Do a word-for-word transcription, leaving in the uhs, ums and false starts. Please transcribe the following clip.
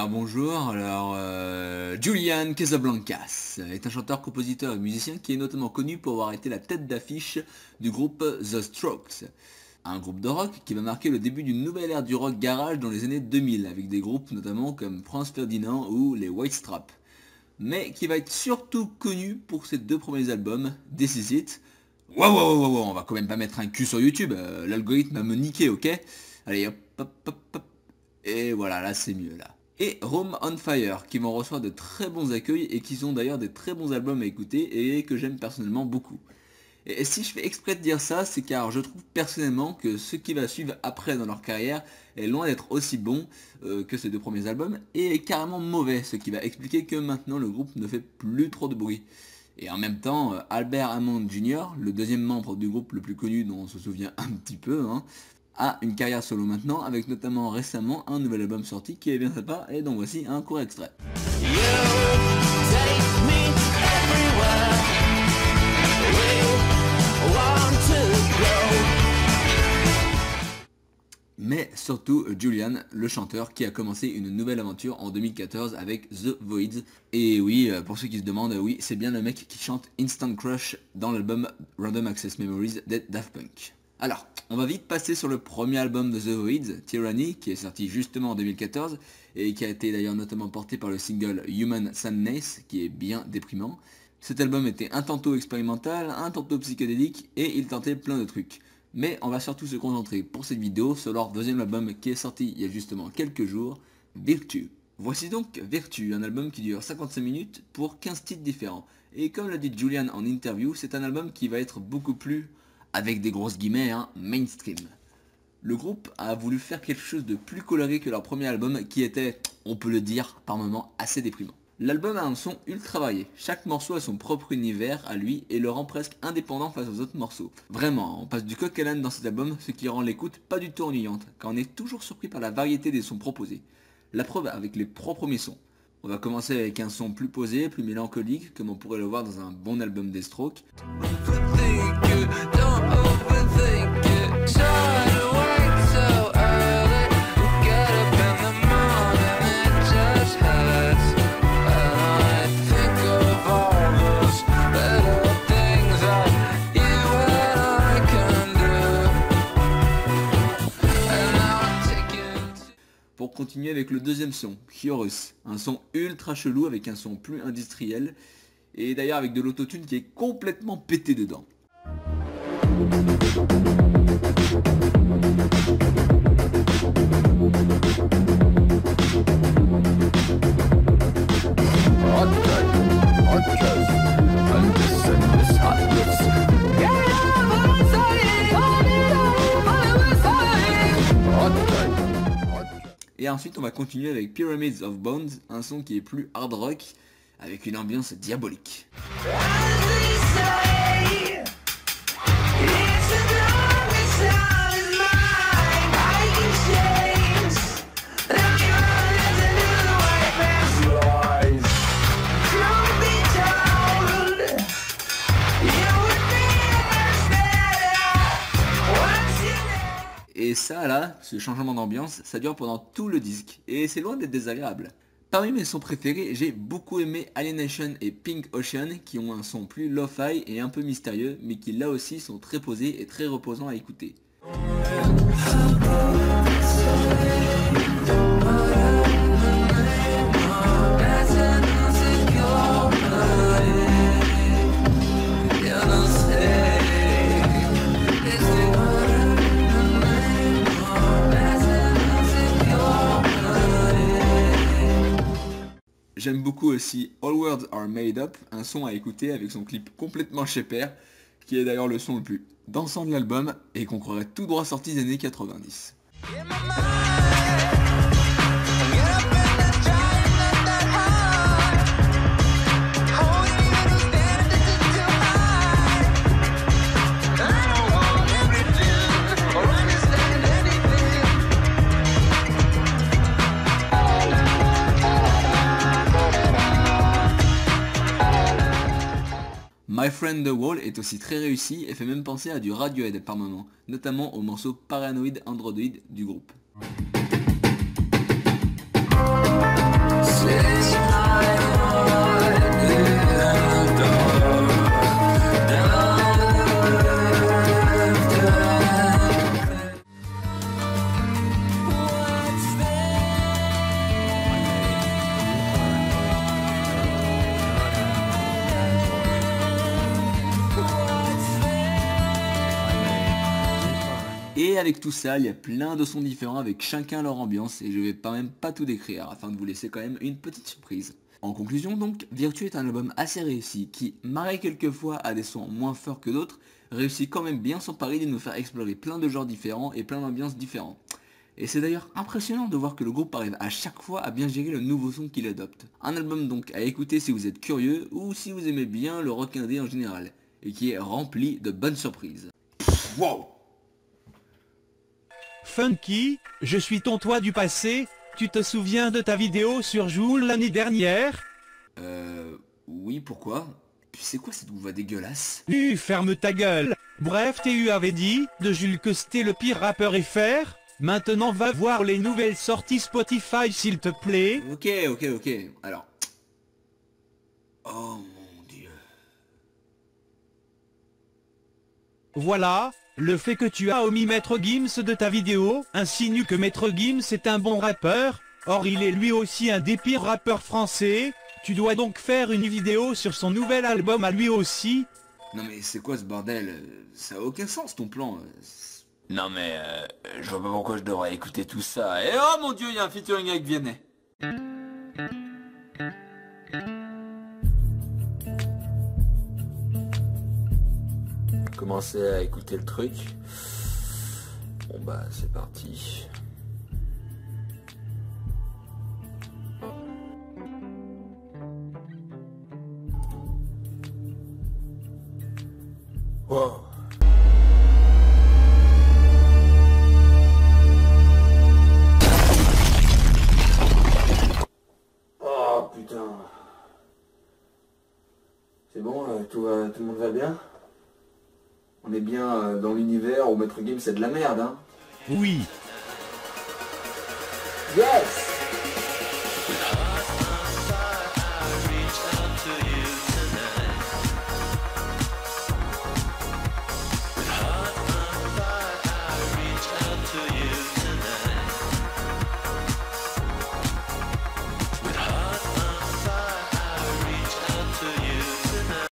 Alors bonjour, alors euh, Julian Casablancas est un chanteur, compositeur et musicien qui est notamment connu pour avoir été la tête d'affiche du groupe The Strokes, un groupe de rock qui va marquer le début d'une nouvelle ère du rock garage dans les années deux mille, avec des groupes notamment comme Franz Ferdinand ou les White Stripes, mais qui va être surtout connu pour ses deux premiers albums, This Is It. Wow, wow, wow, wow, on va quand même pas mettre un cul sur YouTube, euh, l'algorithme va me niquer, ok? Allez, hop, hop, hop, hop, et voilà, là c'est mieux, là. Et Rome on Fire, qui vont recevoir de très bons accueils et qui sont d'ailleurs des très bons albums à écouter et que j'aime personnellement beaucoup. Et si je fais exprès de dire ça, c'est car je trouve personnellement que ce qui va suivre après dans leur carrière est loin d'être aussi bon euh, que ces deux premiers albums et est carrément mauvais, ce qui va expliquer que maintenant le groupe ne fait plus trop de bruit. Et en même temps, euh, Albert Hammond junior, le deuxième membre du groupe le plus connu dont on se souvient un petit peu, hein, a une carrière solo maintenant, avec notamment récemment un nouvel album sorti qui est bien sympa, et donc voici un court extrait. Mais surtout Julian, le chanteur, qui a commencé une nouvelle aventure en deux mille quatorze avec The Voids. Et oui, pour ceux qui se demandent, oui, c'est bien le mec qui chante Instant Crush dans l'album Random Access Memories des Daft Punk. Alors, on va vite passer sur le premier album de The Voids, Tyranny, qui est sorti justement en deux mille quatorze, et qui a été d'ailleurs notamment porté par le single Human Sadness, qui est bien déprimant. Cet album était un tantôt expérimental, un tantôt psychédélique, et il tentait plein de trucs. Mais on va surtout se concentrer pour cette vidéo sur leur deuxième album qui est sorti il y a justement quelques jours, Virtue. Voici donc Virtue, un album qui dure cinquante-cinq minutes pour quinze titres différents. Et comme l'a dit Julian en interview, c'est un album qui va être beaucoup plus, avec des grosses guillemets, hein, mainstream. Le groupe a voulu faire quelque chose de plus coloré que leur premier album qui était, on peut le dire, par moments assez déprimant. L'album a un son ultra varié, chaque morceau a son propre univers à lui et le rend presque indépendant face aux autres morceaux. Vraiment, on passe du coq à l'âne dans cet album, ce qui rend l'écoute pas du tout ennuyante, car on est toujours surpris par la variété des sons proposés. La preuve avec les trois premiers sons. On va commencer avec un son plus posé, plus mélancolique, comme on pourrait le voir dans un bon album des Strokes. Pour continuer avec le deuxième son, Chorus, un son ultra chelou avec un son plus industriel et d'ailleurs avec de l'autotune qui est complètement pété dedans. Et ensuite on va continuer avec Pyramids of Bones, un son qui est plus hard rock, avec une ambiance diabolique. Et ça là, ce changement d'ambiance, ça dure pendant tout le disque, et c'est loin d'être désagréable. Parmi mes sons préférés, j'ai beaucoup aimé Alienation et Pink Ocean, qui ont un son plus lo-fi et un peu mystérieux, mais qui là aussi sont très posés et très reposants à écouter. J'aime beaucoup aussi All Words Are Made Up, un son à écouter avec son clip complètement chépère, qui est d'ailleurs le son le plus dansant de l'album et qu'on croirait tout droit sorti des années quatre-vingt-dix. My Friend The Wall est aussi très réussi et fait même penser à du Radiohead par moment, notamment au morceau Paranoid Android du groupe. avec tout ça, il y a plein de sons différents avec chacun leur ambiance et je vais pas même pas tout décrire afin de vous laisser quand même une petite surprise. En conclusion donc, Virtue est un album assez réussi qui, malgré quelquefois à des sons moins forts que d'autres, réussit quand même bien son pari de nous faire explorer plein de genres différents et plein d'ambiances différents. Et c'est d'ailleurs impressionnant de voir que le groupe arrive à chaque fois à bien gérer le nouveau son qu'il adopte. Un album donc à écouter si vous êtes curieux ou si vous aimez bien le rock indé en général, et qui est rempli de bonnes surprises. Wow! Funky, je suis ton toi du passé, tu te souviens de ta vidéo sur Joule l'année dernière? Euh... Oui, pourquoi? Puis c'est quoi cette voix dégueulasse? Uh, ferme ta gueule. Bref, T U avait dit, de Jules que c'était le pire rappeur F R. Maintenant va voir les nouvelles sorties Spotify s'il te plaît. Ok, ok, ok. Alors... Oh mon dieu... Voilà, le fait que tu as omis Maître Gims de ta vidéo insinue que Maître Gims est un bon rappeur. Or il est lui aussi un des pires rappeurs français. Tu dois donc faire une vidéo sur son nouvel album à lui aussi. Non mais c'est quoi ce bordel? Ça a aucun sens ton plan. Non mais euh, je vois pas pourquoi je devrais écouter tout ça. Et oh mon dieu, il y a un featuring avec Vianney. Commencer à écouter le truc. Bon bah c'est parti. Wow. Oh putain. C'est bon, euh, tout, va, tout le monde va bien? On est bien euh, dans l'univers où Maître Gims c'est de la merde, hein? Oui. Yes!